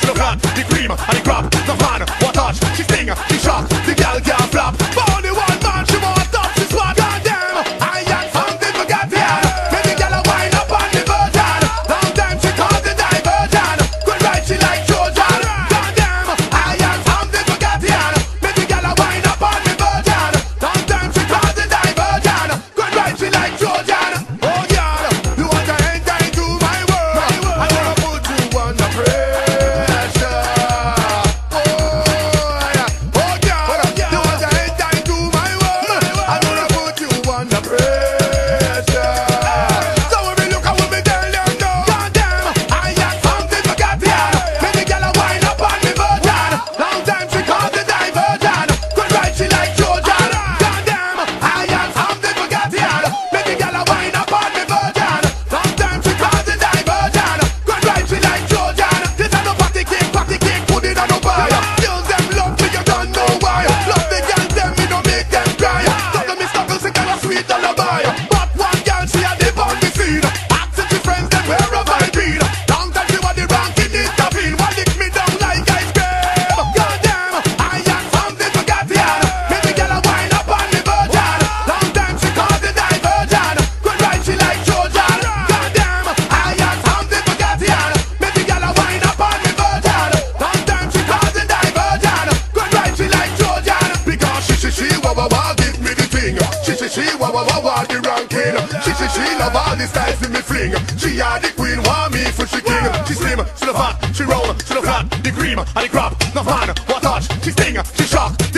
she look flat, the cream and the crop. No man, what touch, she sting, she shock, the gal can't flop. But only one man, she want top, she spot. Goddamn, I had something for Kathy-Ann. Make the gal a wind up on the virgin. Long time she called the diversion. Good right, she like Trojan. Goddamn, I had something for Kathy-Ann. Make the gal a wind up on the virgin. Long time she called the diversion. Good right, she like Trojan. Oh girl, you want to enter into my world. I wanna put you under pressure. Oh yeah, oh girl, you want to enter into my world. I wanna put you under pressure. So when we look at what me tell them now, goddamn, I got something for Kathy-Ann. Make the gal a wind up on me virgin. Long time she called the diversion. Good right, she like Trojan. Goddamn, I got something for Kathy-Ann. Make the gal a wind up on me virgin. Long time she called the diversion. Good right, she like Trojan. This a no party cake, put it on no fire. Girls them love me, you don't know why. Love the girls them, me don't make them cry. Don't let me struggle, sing a sweet lullaby. But one girl, she a dip on the scene. Asking she friends them where have I been. Long time she was the ranking intervene. One lick me down like ice cream. Goddamn, I got something for Kathy-Ann. Make the girl a wind up on the virgin. Long time she called the diversion. Good right, she like Trojan. Goddamn, I got something for Kathy-Ann. Make the girl a wind up on the virgin. Long time she called the diversion. Good right, she like Trojan. Because she wah wah wah give me the thing. She wah wah wah wah the ranking. She love all the styles in me fling. She are the queen, want me for she king. She slim, she look fat, she roll, she look flat, the cream and the crop. No man, what touch, she sting, she shock.